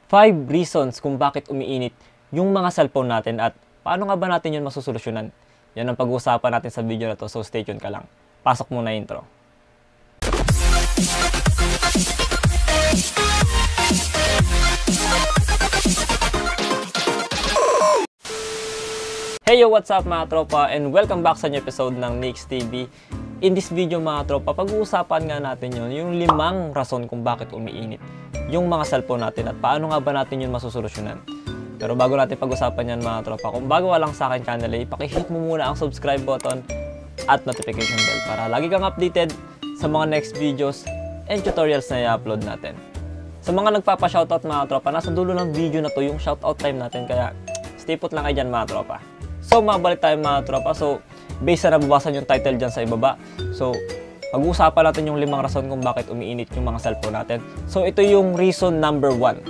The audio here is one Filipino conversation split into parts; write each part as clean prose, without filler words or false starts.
5 reasons kung bakit umiinit yung mga cellphone natin at paano nga ba natin yun masusolusyonan. Yan ang pag-uusapan natin sa video na to, so stay tuned ka lang. Pasok muna intro. Hey yo, what's up mga tropa, and welcome back sa new episode ng Nix TV. In this video mga tropa, pag-uusapan nga natin yung 5 rason kung bakit umiinit yung mga cellphone natin at paano nga ba natin yun masusolusyonan. Pero bago natin pag-usapan yan mga tropa, kung bago ka lang sa akin channel, pakihit mo muna ang subscribe button at notification bell para lagi kang updated sa mga next videos and tutorials na i-upload natin. Sa mga nagpapa-shoutout mga tropa, nasa dulo ng video na to yung shoutout time natin, kaya stay put lang kayo dyan mga tropa. So mabalik tayo mga tropa, so based na nababasan yung title dyan sa ibaba, so pag-uusapan natin yung 5 rason kung bakit umiinit yung mga cellphone natin. So ito yung reason number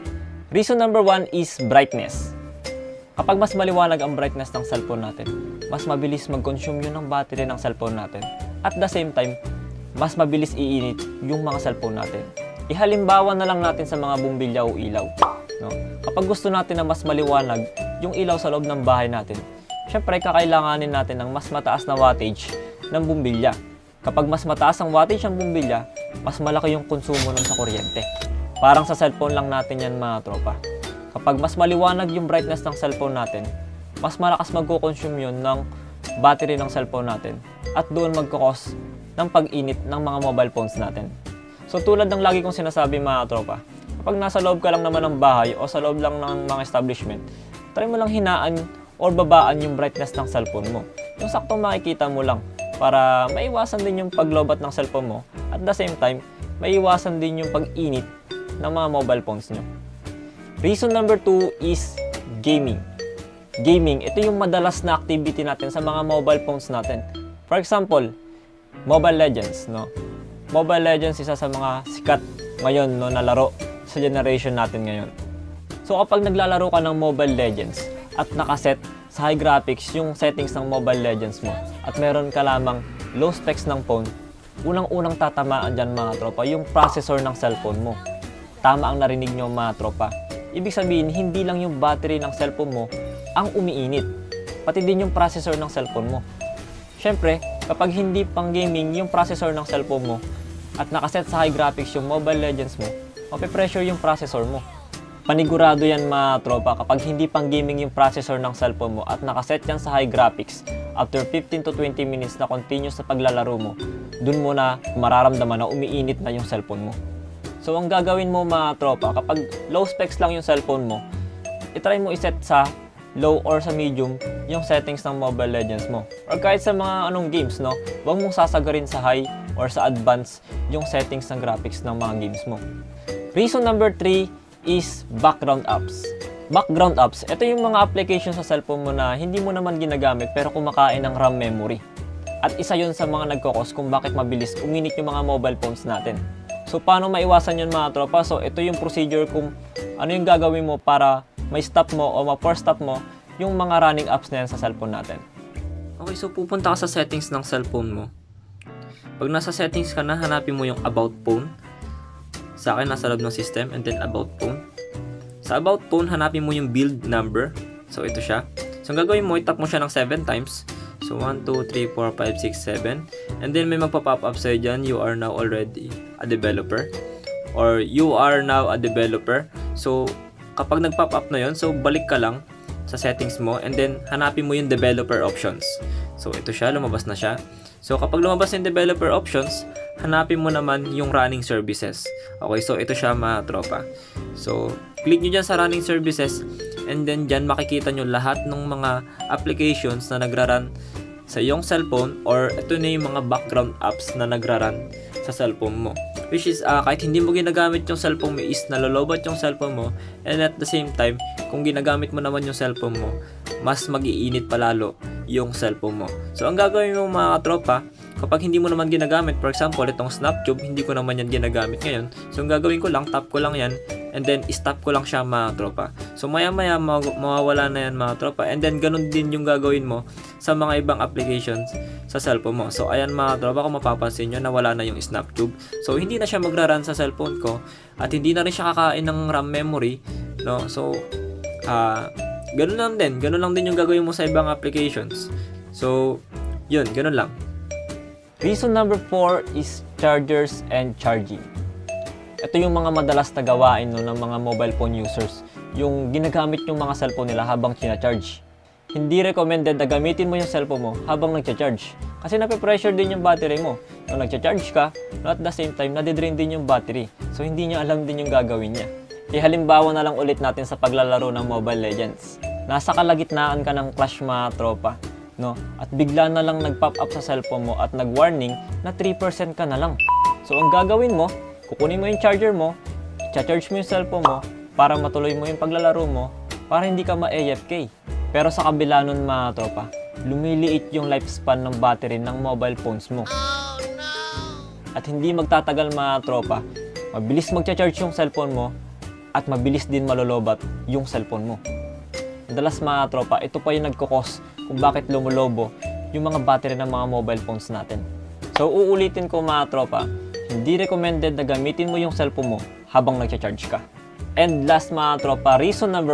1. Reason number 1 is brightness. Kapag mas maliwanag ang brightness ng cellphone natin, mas mabilis mag-consume yun ng battery ng cellphone natin. At the same time, mas mabilis iinit yung mga cellphone natin. Ihalimbawa na lang natin sa mga bumbilya o ilaw. No? Kapag gusto natin na mas maliwanag yung ilaw sa loob ng bahay natin, syempre kakailanganin natin ng mas mataas na wattage ng bumbilya. Kapag mas mataas ang wattage ng bumbilya, mas malaki yung konsumo nun sa kuryente. Parang sa cellphone lang natin yan mga tropa. Kapag mas maliwanag yung brightness ng cellphone natin, mas malakas magko-consume yun ng battery ng cellphone natin at doon magkakos ng pag-init ng mga mobile phones natin. So tulad ng lagi kong sinasabi mga tropa, kapag nasa loob ka lang naman ng bahay o sa loob lang ng mga establishment, try mo lang hinaan or babaan yung brightness ng cellphone mo. Yung saktong makikita mo lang para maiwasan din yung paglobat ng cellphone mo at the same time, maiwasan din yung pag-init ng mga mobile phones nyo. Reason number 2 is gaming. Gaming, ito yung madalas na activity natin sa mga mobile phones natin. For example, Mobile Legends, no? Mobile Legends isa sa mga sikat ngayon, no, na laro sa generation natin ngayon. So kapag naglalaro ka ng Mobile Legends at nakaset sa high graphics yung settings ng Mobile Legends mo at meron ka lamang low specs ng phone, unang-unang tatamaan dyan mga tropa yung processor ng cellphone mo. Tama ang narinig nyo mga tropa. Ibig sabihin, hindi lang yung battery ng cellphone mo ang umiinit, pati din yung processor ng cellphone mo. Syempre, kapag hindi pang gaming yung processor ng cellphone mo at nakaset sa high graphics yung Mobile Legends mo, mapipressure yung processor mo. Panigurado yan mga tropa, kapag hindi pang gaming yung processor ng cellphone mo at nakaset yan sa high graphics, after 15 to 20 minutes na continuous na paglalaro mo, dun mo na mararamdaman na umiinit na yung cellphone mo. So ang gagawin mo mga tropa, kapag low specs lang yung cellphone mo, itry mo iset sa low or sa medium yung settings ng Mobile Legends mo. Or kahit sa mga games, no, huwag mong sasagarin sa high or sa advanced yung settings ng graphics ng mga games mo. Reason number 3 is background apps. Background apps, ito yung mga application sa cellphone mo na hindi mo naman ginagamit pero kumakain ng RAM memory. At isa yun sa mga nagkakos kung bakit mabilis uminit yung mga mobile phones natin. So paano maiwasan yun mga tropa? So ito yung procedure kung ano yung gagawin mo para may stop mo o ma-force stop mo yung mga running apps na yan sa cellphone natin. Okay, so pupunta ka sa settings ng cellphone mo. Pag nasa settings ka na, hanapin mo yung about phone. Sa akin, nasa loob ng system, and then about phone. Sa about phone, hanapin mo yung build number. So ito siya. So ang gagawin mo, itap mo siya ng 7 times. So 1, 2, 3, 4, 5, 6, 7. And then may magpa-pop up sa'yo dyan, you are now already a developer. Or you are now a developer. So kapag nag-pop up na yon, so balik ka lang sa settings mo and then hanapin mo yung developer options. So ito siya, lumabas na siya. So kapag lumabas yung developer options, hanapin mo naman yung running services. Okay, so ito siya mga tropa. So click nyo dyan sa running services and then dyan makikita nyo lahat ng mga applications na nagraran sa iyong cellphone or ito na yung mga background apps na nagraran sa cellphone mo. Which is kahit hindi mo ginagamit yung cellphone mo is nalolobat yung cellphone mo, and at the same time kung ginagamit mo naman yung cellphone mo, mas mag-iinit palalo yung cellphone mo. So ang gagawin mo mga tropa, kapag hindi mo naman ginagamit, for example itong Snaptube, hindi ko naman yan ginagamit ngayon, so ang gagawin ko lang, tap ko lang yan and then stop ko lang siya mga tropa. So maya maya mawawala na yan mga tropa, and then ganun din yung gagawin mo sa mga ibang applications sa cellphone mo. So ayan mga tropa, kung mapapansin nyo, nawala na yung SnapTube. So hindi na siya magra-run sa cellphone ko, at hindi na rin siya kakain ng RAM memory, no? So ganun lang din yung gagawin mo sa ibang applications. So yun, ganun lang. Reason number 4 is chargers and charging. Ito yung mga madalas na gawain ng mga mobile phone users, yung ginagamit yung mga cellphone nila habang charge. Hindi recommended na gamitin mo yung cellphone mo habang nagcha-charge, kasi nape-pressure din yung battery mo. Nung nagcha-charge ka, at the same time, nadidrain din yung battery. So hindi niya alam din yung gagawin niya. Halimbawa na lang ulit natin sa paglalaro ng Mobile Legends. Nasa kalagitnaan ka ng clash mga tropa, no? At bigla na lang nag-pop up sa cellphone mo at nag-warning na 3% ka na lang. So ang gagawin mo, kukunin mo yung charger mo, i-charge mo yung cellphone mo para matuloy mo yung paglalaro mo, para hindi ka ma-AFK. Pero sa kabila nun mga tropa, lumiliit yung lifespan ng battery ng mobile phones mo. At hindi magtatagal mga tropa, mabilis magcha-charge yung cellphone mo at mabilis din malolobat yung cellphone mo. Madalas mga tropa, ito pa yung nagkukos kung bakit lumulobo yung mga battery ng mga mobile phones natin. So uulitin ko mga tropa, hindi recommended na gamitin mo yung cellphone mo habang nagcha-charge ka. And last mga tropa, reason number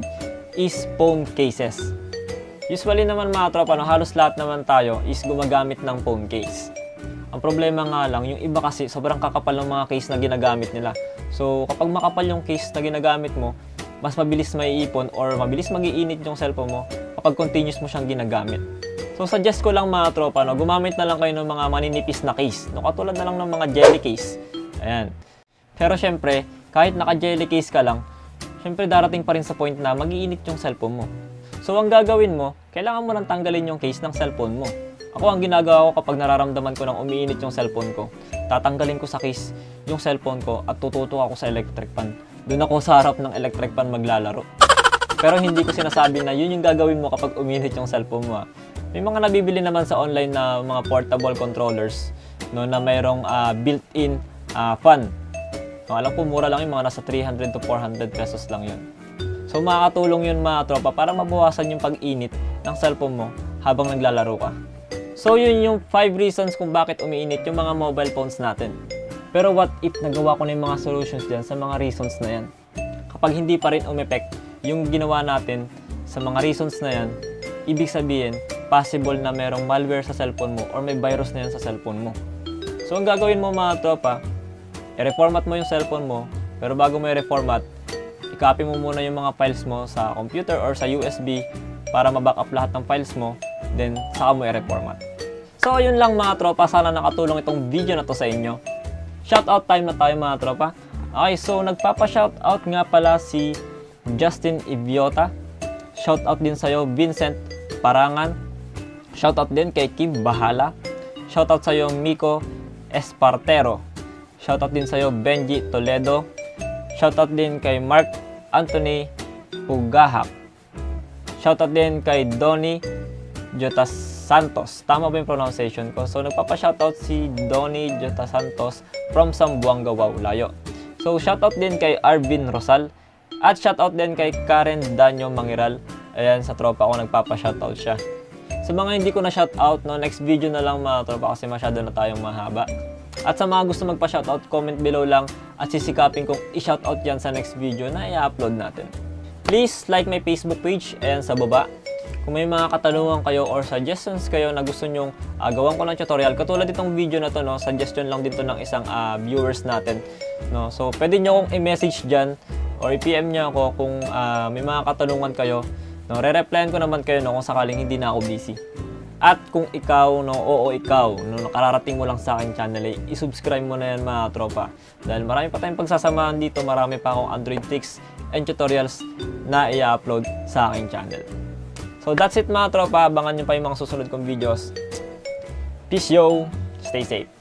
5 is phone cases. Usually naman mga tropa, no, halos lahat naman tayo is gumagamit ng phone case. Ang problema nga lang, yung iba kasi sobrang kakapal ng mga case na ginagamit nila. So kapag makapal yung case na ginagamit mo, mas mabilis maiipon or mabilis mag-iinit yung cellphone mo kapag continuous mo siyang ginagamit. So suggest ko lang mga tropa, no, gumamit na lang kayo ng mga maninipis na case, no, katulad na lang ng mga jelly case. Ayan. Pero syempre, kahit naka-jelly case ka lang, syempre darating pa rin sa point na mag-iinit yung cellphone mo. So ang gagawin mo, kailangan mo nang tanggalin yung case ng cellphone mo. Ako, ang ginagawa ko kapag nararamdaman ko nang umiinit yung cellphone ko, tatanggalin ko sa case yung cellphone ko at tututok ako sa electric fan. Doon ako sa harap ng electric fan maglalaro. Pero hindi ko sinasabi na yun yung gagawin mo kapag umiinit yung cellphone mo. May mga nabibili naman sa online na mga portable controllers, no, na mayroong built-in fan. No, alam ko mura lang yung mga nasa 300 to 400 pesos lang yun. So makakatulong yun mga tropa para mabawasan yung pag-init ng cellphone mo habang naglalaro ka. So yun yung 5 reasons kung bakit umiinit yung mga mobile phones natin. Pero what if nagawa ko na yung mga solutions dyan sa mga reasons na yan? Kapag hindi pa rin umepect yung ginawa natin sa mga reasons na yan, ibig sabihin, possible na merong malware sa cellphone mo or may virus na yan sa cellphone mo. So ang gagawin mo mga tropa, i-reformat mo yung cellphone mo, pero bago mo i-reformat, i-copy mo muna yung mga files mo sa computer or sa USB para ma-backup lahat ng files mo, then saka mo i-reformat. So yun lang mga tropa, sana nakatulong itong video na to sa inyo. Shoutout time na tayo mga tropa. Okay, so nagpapa-shoutout nga pala si Justin Iviota. Shoutout din sa'yo Vincent Parangan. Shoutout din kay Kim Bahala. Shoutout sa'yo Miko Espartero. Shoutout din sa'yo Benji Toledo. Shoutout din kay Mark Anthony Pugahak. Shoutout din kay Donnie Jotas Santos. Tama ba yung pronunciation ko? So nagpapa-shoutout si Donnie Jotas Santos from Zamboanga, wow, layo. So shoutout din kay Arvin Rosal. At shoutout din kay Karen Danyo Mangiral. Ayan, sa tropa ko nagpapa-shoutout siya. Sa mga hindi ko na shoutout, no, next video na lang mga tropa kasi masyado na tayong mahaba. At sa mga gusto magpa-shoutout, comment below lang at sisikapin kong i-shoutout yan sa next video na i-upload natin. Please like my Facebook page, ayan sa baba. Kung may mga katanungan kayo or suggestions kayo na gusto nyong gawan ko ng tutorial, katulad itong video na to, no, suggestion lang dito ng isang viewers natin. No? So pwede nyo kong i-message dyan or i-PM nyo ako kung may mga katanungan kayo. No, re-replyan ko naman kayo, no, kung sakaling hindi na ako busy. At kung ikaw, no, ikaw, no, nakararating mo lang sa aking channel, i-subscribe mo na yan mga tropa. Dahil marami pa tayong pagsasamahan dito, marami pa akong Android tips and tutorials na i-upload sa aking channel. So that's it mga tropa, abangan nyo pa yung mga susunod kong videos. Peace yo, stay safe.